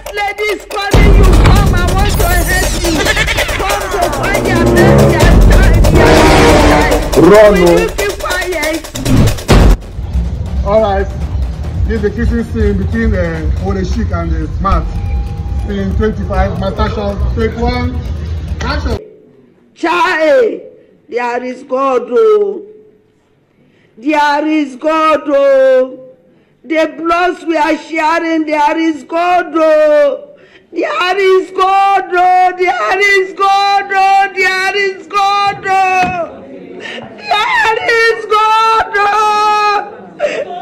Ladies calling you, come, I want to help you. Come to find your best, your time. Run. Will you keep quiet? Alright. This is the kissing scene between Owerri Chic and the Smart. Scene 25, Natasha, take one. Action. Chai, there is God, oh. There is God, oh. The bloods we are sharing, there is God, oh. There is God, oh. There is God, oh. There is God, oh. There is God, oh. There is God.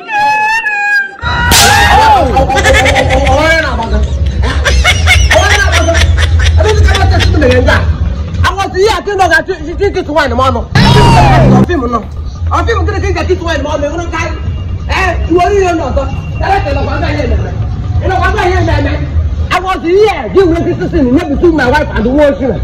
I was here, I think that you did it one, Mama. I'm going to get it one, Mama. You are here, no, I was here, you were listening between my wife and the world.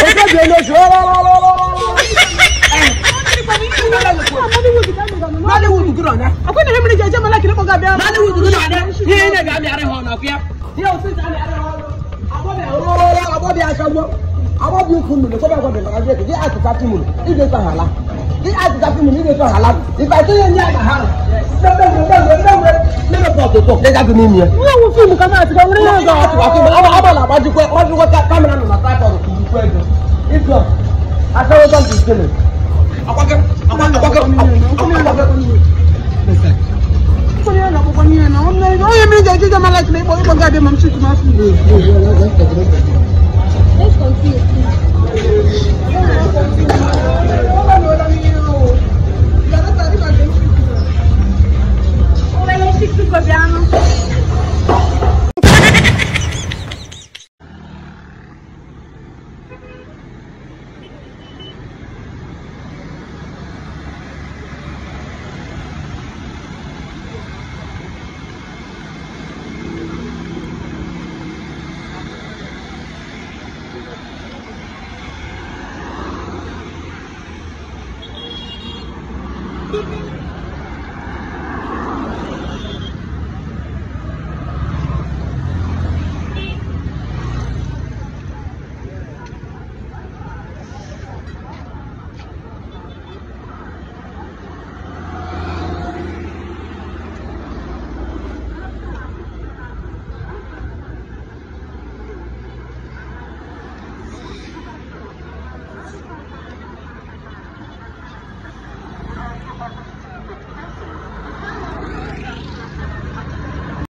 Nollywood good on that. I'm going to have to get like Nollywood good on that. He ain't got me out of home of you. He'll sit down at home. I want the Ashamo. I want you to the Copa. He asked the Captain. He gets a hala. He asked the Captain. He gets a hala. If I say any other house, never talk to talk. They got to meet me. No, we'll see. Come out. I'm going to go. What you got coming on the side of the it's not. I saw something silly. Let's continue.